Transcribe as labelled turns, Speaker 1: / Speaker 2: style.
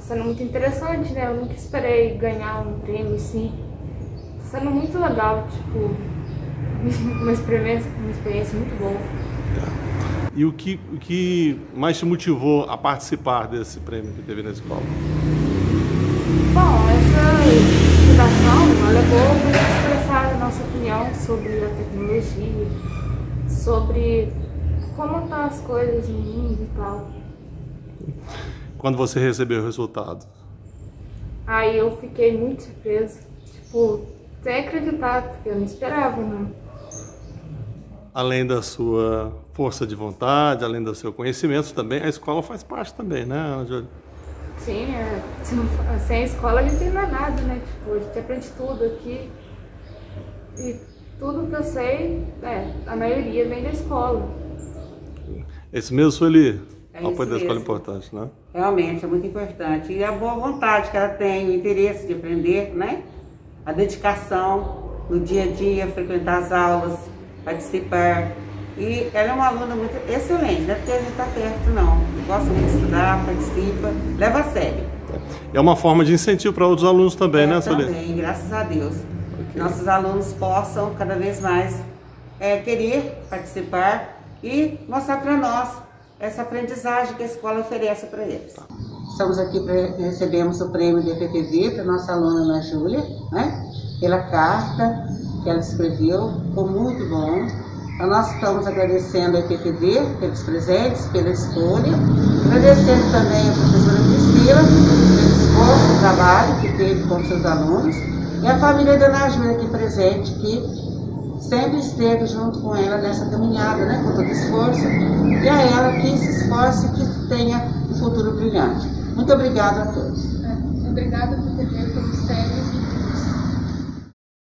Speaker 1: sendo muito interessante, né? Eu nunca esperei ganhar um prêmio assim. Tá sendo muito legal, tipo, uma experiência muito boa.
Speaker 2: E o que mais te motivou a participar desse prêmio que teve na escola?
Speaker 1: Bom, essa motivação, ela é boa para expressar a nossa opinião sobre a tecnologia, sobre como estão as coisas no mundo e tal.
Speaker 2: Quando você recebeu o resultado?
Speaker 1: Aí eu fiquei muito surpresa, tipo, sem acreditar, porque eu não esperava, não.
Speaker 2: Além da sua força de vontade, além do seu conhecimento também, a escola faz parte também, né, Ana Júlia?
Speaker 1: Sim, sem a escola a gente não é nada, né? Tipo, a gente aprende tudo aqui. E tudo que eu sei, a maioria vem da escola.
Speaker 2: Esse mesmo, Sueli,
Speaker 3: É
Speaker 2: o apoio da
Speaker 3: isso
Speaker 2: escola é
Speaker 3: mesmo.
Speaker 2: importante, né?
Speaker 3: Realmente, é muito importante. E a boa vontade que ela tem, o interesse de aprender, né? A dedicação no dia a dia, frequentar as aulas, participar. E ela é uma aluna muito excelente, não é porque a gente está perto, não. Gosta muito de estudar, participa, leva a sério.
Speaker 2: É uma forma de incentivo para outros alunos também, né, Sueli?
Speaker 3: Também, graças a Deus. Que nossos alunos possam cada vez mais querer participar e mostrar para nós essa aprendizagem que a escola oferece para eles. Estamos aqui para recebermos o prêmio de EPTV para nossa aluna Ana Júlia, né? Pela carta que ela escreveu, ficou muito bom. Então, nós estamos agradecendo a EPTV pelos presentes, pela escolha, agradecendo também a professora Priscila pelo esforço, o trabalho que teve com seus alunos, e a família da Ana Júlia aqui presente, que sempre esteve junto com ela nessa caminhada, né, com todo esforço, e a ela que se esforce e que tenha um futuro brilhante. Muito obrigada a todos.
Speaker 1: Obrigada por ter feito os prêmios.